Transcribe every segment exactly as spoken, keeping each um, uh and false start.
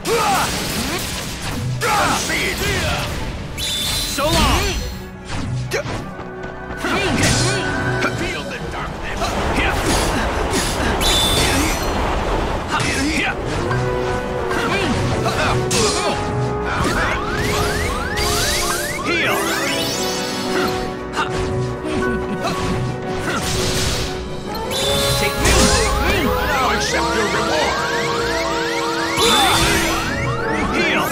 Concede! So long! Feel the darkness! Heal! Take me! Now accept your reward! Heal!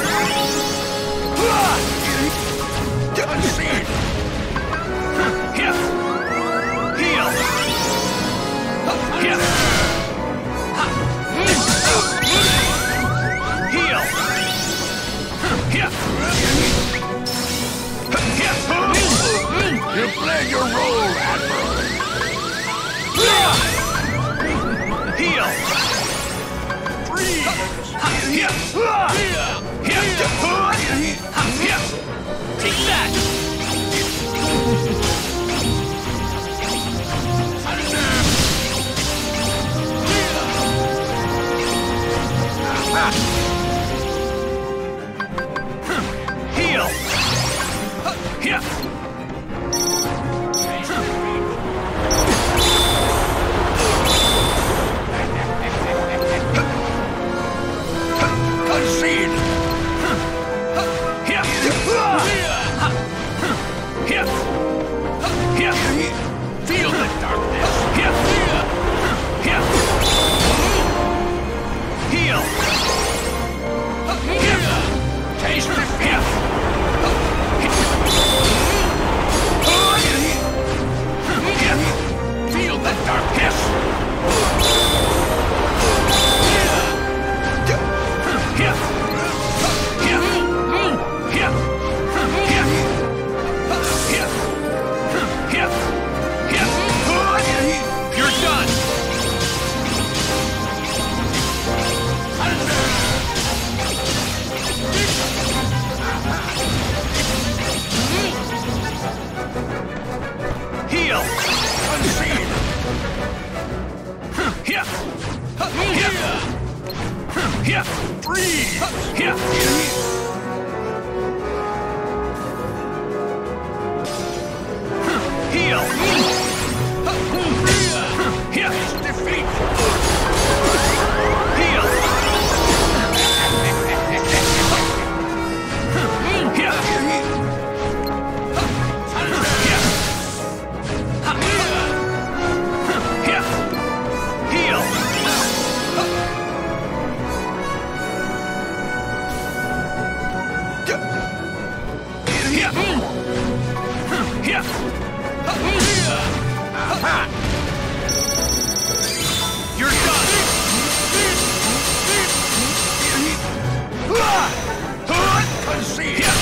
Concede! Heal! Heal! Heal! Heal! You played your role, Admiral! Heal! Freeze! Take that! Heal! Here! Concede! Here! Here! Here! Feel the darkness! Here! Here! Heal! Here! Taste Here! defeat! Here! Feel the darkness! Here! Here! Here! Here! Here! Here! Here! You're done! Heal! Concede! Here! Here! Here! Freeze! Here! Heal! Here! Defeat! Heal! Here! Here! Heal! Here! Here! You're done! Concede! Here!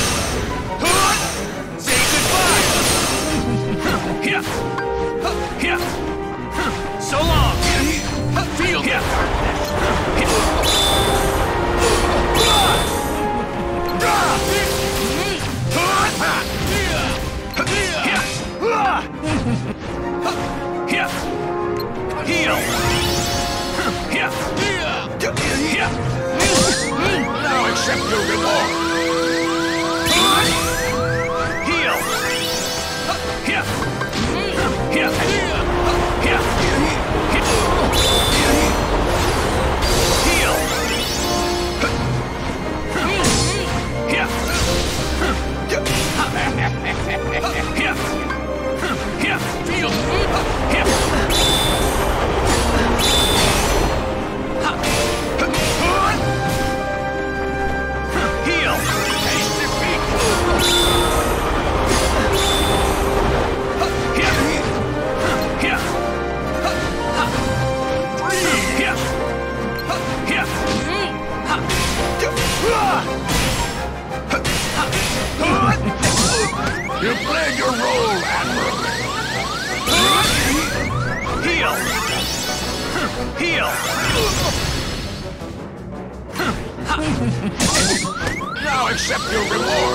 Say goodbye! Here! Here! So long! Feel the Here! Here! Heal! Here! Here! Now accept your reward! Heal! Here! Here! Here! Heal! Here! Here! Here! Feel Here! Heal! taste defeat! Here! Here! Freeze! Here! Here! You played your role, Admiral! Heal! Heal! Now accept your reward!